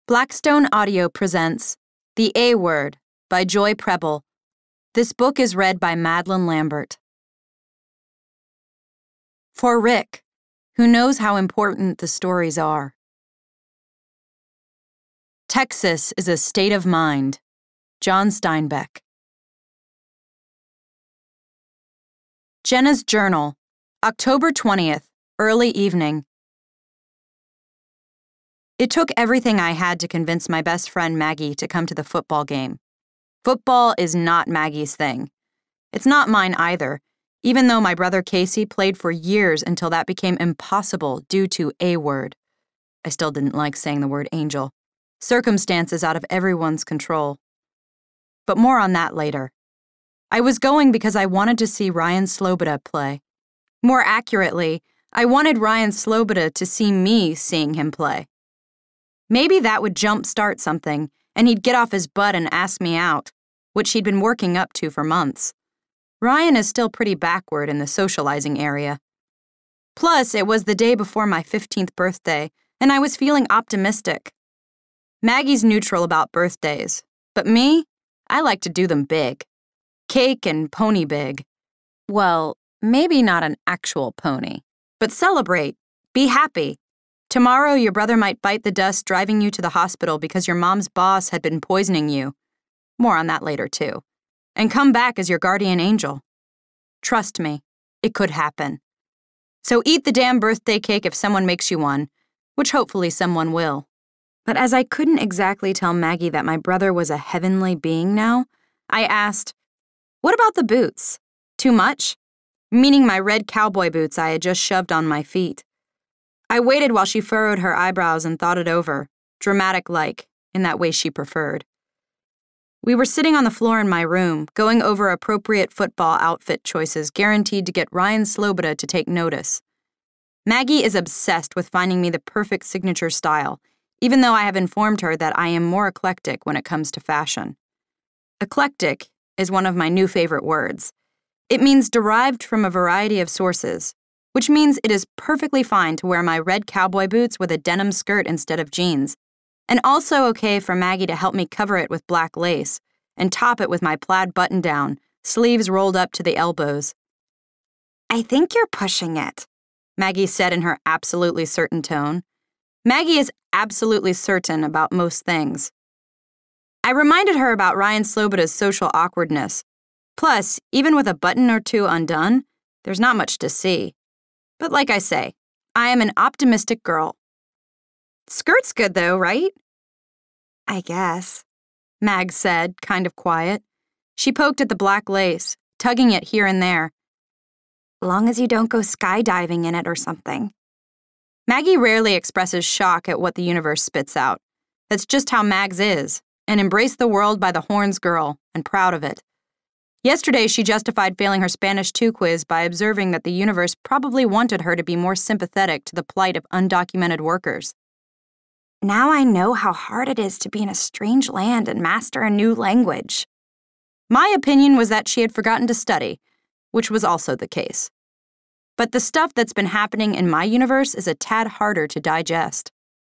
Blackstone Audio presents The A Word by Joy Preble. This book is read by Madeleine Lambert. For Rick, who knows how important the stories are. Texas is a state of mind. John Steinbeck. Jenna's Journal, October 20th, early evening. It took everything I had to convince my best friend Maggie to come to the football game. Football is not Maggie's thing. It's not mine either, even though my brother Casey played for years until that became impossible due to a word. I still didn't like saying the word angel. Circumstances out of everyone's control. But more on that later. I was going because I wanted to see Ryan Sloboda play. More accurately, I wanted Ryan Sloboda to see me seeing him play. Maybe that would jumpstart something, and he'd get off his butt and ask me out, which he'd been working up to for months. Ryan is still pretty backward in the socializing area. Plus, it was the day before my 15th birthday, and I was feeling optimistic. Maggie's neutral about birthdays, but me, I like to do them big. Cake and pony big. Well, maybe not an actual pony, but celebrate. Be happy. Tomorrow, your brother might bite the dust driving you to the hospital because your mom's boss had been poisoning you. More on that later, too. And come back as your guardian angel. Trust me, it could happen. So eat the damn birthday cake if someone makes you one, which hopefully someone will. But as I couldn't exactly tell Maggie that my brother was a heavenly being now, I asked, "What about the boots? Too much?" Meaning my red cowboy boots I had just shoved on my feet. I waited while she furrowed her eyebrows and thought it over, dramatic-like, in that way she preferred. We were sitting on the floor in my room, going over appropriate football outfit choices guaranteed to get Ryan Sloboda to take notice. Maggie is obsessed with finding me the perfect signature style, even though I have informed her that I am more eclectic when it comes to fashion. Eclectic is one of my new favorite words. It means derived from a variety of sources, which means it is perfectly fine to wear my red cowboy boots with a denim skirt instead of jeans, and also okay for Maggie to help me cover it with black lace and top it with my plaid button-down, sleeves rolled up to the elbows. "I think you're pushing it," Maggie said in her absolutely certain tone. Maggie is absolutely certain about most things. I reminded her about Ryan Sloboda's social awkwardness. Plus, even with a button or two undone, there's not much to see. But like I say, I am an optimistic girl. "Skirt's good though, right?" "I guess," Mag said, kind of quiet. She poked at the black lace, tugging it here and there. "Long as you don't go skydiving in it or something." Maggie rarely expresses shock at what the universe spits out. That's just how Mags is, an embrace the world by the horns girl, and proud of it. Yesterday, she justified failing her Spanish 2 quiz by observing that the universe probably wanted her to be more sympathetic to the plight of undocumented workers. "Now I know how hard it is to be in a strange land and master a new language." My opinion was that she had forgotten to study, which was also the case. But the stuff that's been happening in my universe is a tad harder to digest.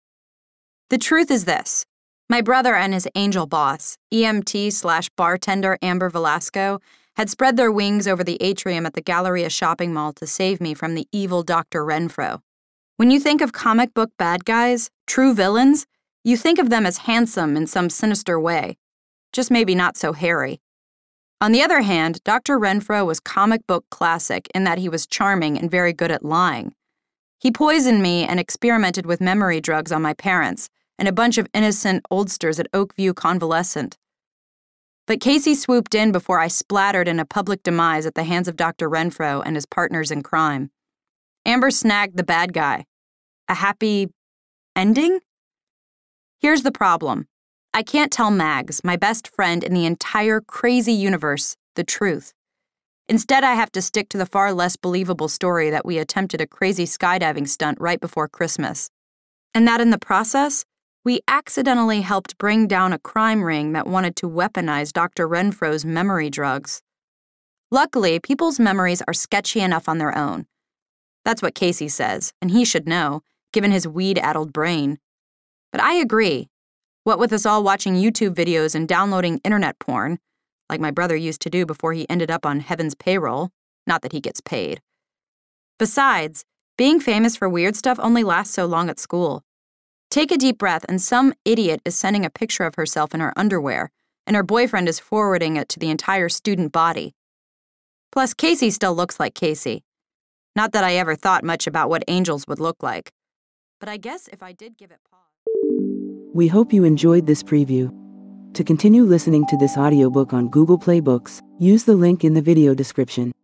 The truth is this. My brother and his angel boss, EMT/bartender Amber Velasco, had spread their wings over the atrium at the Galleria shopping mall to save me from the evil Dr. Renfro. When you think of comic book bad guys, true villains, you think of them as handsome in some sinister way, just maybe not so hairy. On the other hand, Dr. Renfro was comic book classic in that he was charming and very good at lying. He poisoned me and experimented with memory drugs on my parents, and a bunch of innocent oldsters at Oakview Convalescent. But Casey swooped in before I splattered in a public demise at the hands of Dr. Renfro and his partners in crime. Amber snagged the bad guy. A happy ending? Here's the problem. I can't tell Mags, my best friend in the entire crazy universe, the truth. Instead, I have to stick to the far less believable story that we attempted a crazy skydiving stunt right before Christmas. And that in the process, we accidentally helped bring down a crime ring that wanted to weaponize Dr. Renfro's memory drugs. Luckily, people's memories are sketchy enough on their own. That's what Casey says, and he should know, given his weed-addled brain. But I agree. What with us all watching YouTube videos and downloading internet porn, like my brother used to do before he ended up on Heaven's payroll, not that he gets paid. Besides, being famous for weird stuff only lasts so long at school. Take a deep breath and some idiot is sending a picture of herself in her underwear, and her boyfriend is forwarding it to the entire student body. Plus, Casey still looks like Casey. Not that I ever thought much about what angels would look like. But I guess if I did give it pause... We hope you enjoyed this preview. To continue listening to this audiobook on Google Play Books, use the link in the video description.